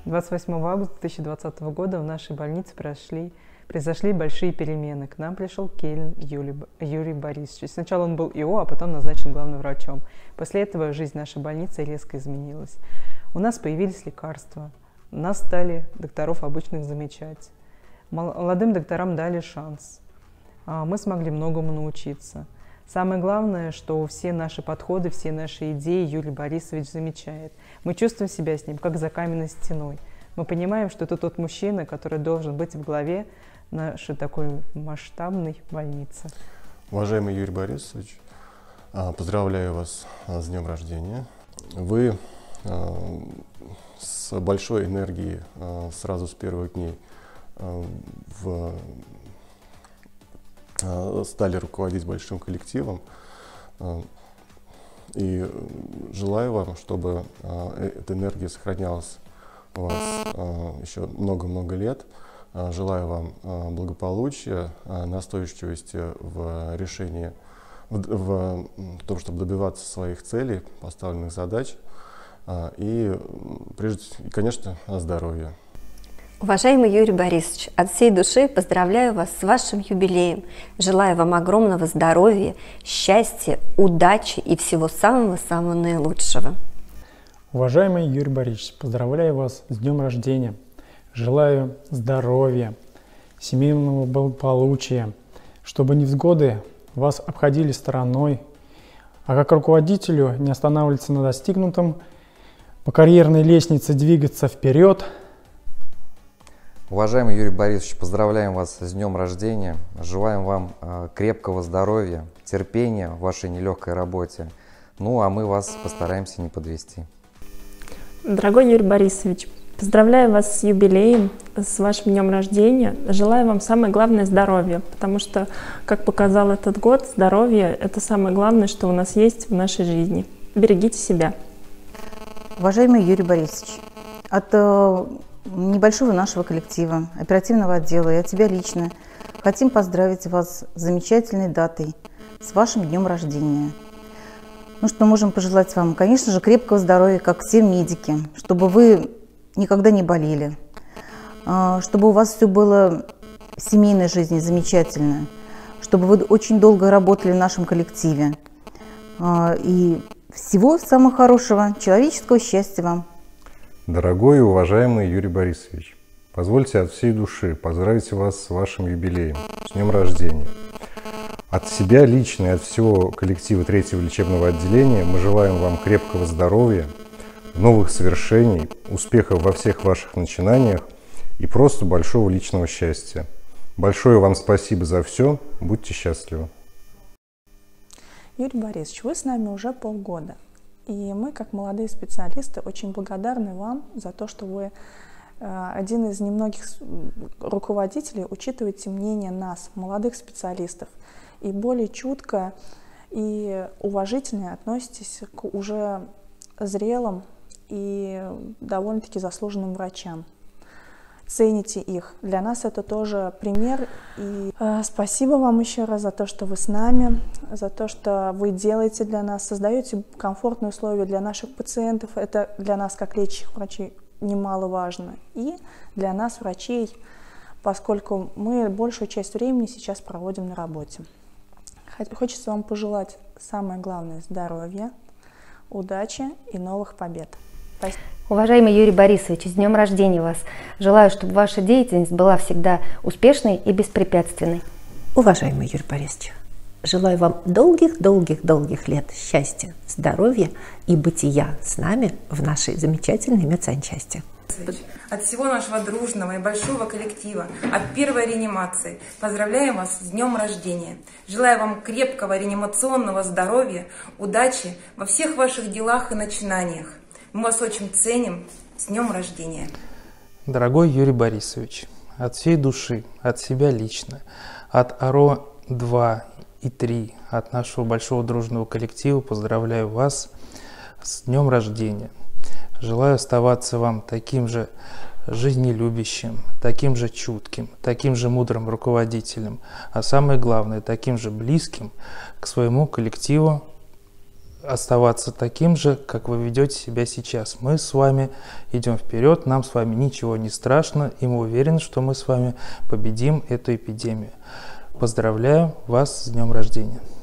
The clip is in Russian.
28 августа 2020 года в нашей больнице произошли большие перемены. К нам пришел Кейлин Юрий Борисович. Сначала он был ИО, а потом назначен главным врачом. После этого жизнь нашей больницы резко изменилась. У нас появились лекарства. Нас стали докторов обычных замечать. Молодым докторам дали шанс. Мы смогли многому научиться. Самое главное, что все наши подходы, все наши идеи Юрий Борисович замечает. Мы чувствуем себя с ним, как за каменной стеной. Мы понимаем, что это тот мужчина, который должен быть в главе нашей такой масштабной больницы. Уважаемый Юрий Борисович, поздравляю вас с днем рождения. Вы с большой энергией сразу с первых дней стали руководить большим коллективом. И желаю вам, чтобы эта энергия сохранялась у вас еще много-много лет. Желаю вам благополучия, настойчивости в решении, в том, чтобы добиваться своих целей, поставленных задач. И, конечно, здоровья. Уважаемый Юрий Борисович, от всей души поздравляю вас с вашим юбилеем. Желаю вам огромного здоровья, счастья, удачи и всего самого-самого наилучшего. Уважаемый Юрий Борисович, поздравляю вас с днем рождения. Желаю здоровья, семейного благополучия, чтобы невзгоды вас обходили стороной, а как руководителю не останавливаться на достигнутом, по карьерной лестнице двигаться вперед. Уважаемый Юрий Борисович, поздравляем вас с днем рождения. Желаем вам крепкого здоровья, терпения в вашей нелегкой работе. Ну, а мы вас постараемся не подвести. Дорогой Юрий Борисович, поздравляю вас с юбилеем, с вашим днем рождения. Желаю вам самое главное здоровья, потому что, как показал этот год, здоровье – это самое главное, что у нас есть в нашей жизни. Берегите себя. Уважаемый Юрий Борисович, от небольшого нашего коллектива, оперативного отдела и от тебя лично хотим поздравить вас с замечательной датой, с вашим днем рождения. Ну что можем пожелать вам? Конечно же, крепкого здоровья, как все медики, чтобы вы никогда не болели, чтобы у вас все было в семейной жизни замечательно, чтобы вы очень долго работали в нашем коллективе. И всего самого хорошего, человеческого счастья вам. Дорогой и уважаемый Юрий Борисович, позвольте от всей души поздравить вас с вашим юбилеем, с днем рождения. От себя лично и от всего коллектива 3-го лечебного отделения мы желаем вам крепкого здоровья, новых свершений, успехов во всех ваших начинаниях и просто большого личного счастья. Большое вам спасибо за все, будьте счастливы. Юрий Борисович, вы с нами уже полгода. И мы, как молодые специалисты, очень благодарны вам за то, что вы один из немногих руководителей, учитываете мнение нас, молодых специалистов, и более чутко и уважительно относитесь к уже зрелым и довольно-таки заслуженным врачам. Цените их. Для нас это тоже пример. И спасибо вам еще раз за то, что вы с нами, за то, что вы делаете для нас, создаете комфортные условия для наших пациентов. Это для нас, как лечащих врачей, немаловажно. И для нас, врачей, поскольку мы большую часть времени сейчас проводим на работе. Хочется вам пожелать самое главное – здоровья, удачи и новых побед. Спасибо. Уважаемый Юрий Борисович, с днем рождения вас! Желаю, чтобы ваша деятельность была всегда успешной и беспрепятственной. Уважаемый Юрий Борисович, желаю вам долгих-долгих-долгих лет счастья, здоровья и бытия с нами в нашей замечательной медсанчасти. От всего нашего дружного и большого коллектива, от первой реанимации, поздравляем вас с днем рождения. Желаю вам крепкого реанимационного здоровья, удачи во всех ваших делах и начинаниях. Мы вас очень ценим. С днем рождения. Дорогой Юрий Борисович, от всей души, от себя лично, от АРО 2 и 3, от нашего большого дружного коллектива поздравляю вас с днем рождения. Желаю оставаться вам таким же жизнелюбящим, таким же чутким, таким же мудрым руководителем, а самое главное, таким же близким к своему коллективу оставаться таким же, как вы ведете себя сейчас. Мы с вами идем вперед, нам с вами ничего не страшно, и мы уверены, что мы с вами победим эту эпидемию. Поздравляю вас с днем рождения!